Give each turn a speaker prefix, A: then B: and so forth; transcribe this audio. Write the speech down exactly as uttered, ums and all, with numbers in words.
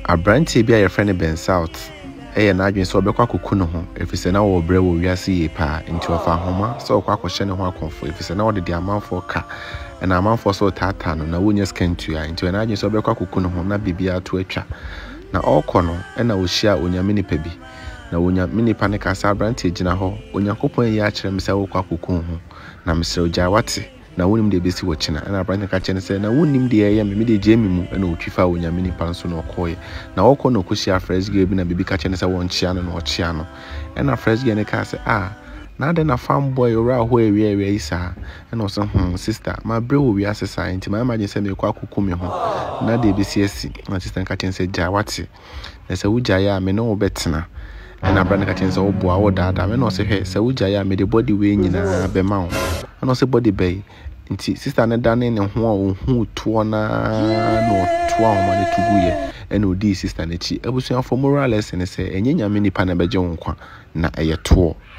A: Abranti bi a your friend Ben South. Eh na adwen so obekwa koku no ho efise na wo bre wo wiase ye pa nti ofa homa so okwa kwhye ne ho akonfo efise na wo de amanfo ka na amanfo so tata no na wonya skantu ya nti na adwen so obekwa koku no ho na bibia to atwa na okọ no na ohia onyame nipa bi na wonya minipa ne kasa abranti gina ho onyankopon yi a kire me se wo kwa koku ho na mesre ogya wate na wonim de besi wo china na abranti ka kire ne se na wonim de ye me de gye mi mu na otwifa onyame nipa nso na okoye na okọ no kosia fresh girl bi na bibi ka kire ne se won chia no na ochia no na fresh girl ne ka se ah na de na fanboy ora ho ewe ewe isa na so hmm sister ma bre wo wi asesa nti ma imagine se me kwa koku me ho na de besi asi na sister ka kire ne se gya wate na se wo gya ya me no obetena na brand ka chense wo boa wo dada me no se hwe se wo gya ya me de body we nyina be ma wo na se body bay nti sister ne dane ne ho a wo hu to na no to a wo ma ne tuguye ene odi sister ne chi abusuafo moral lesson se enye nyame nipa na beje wo nkwa na eye to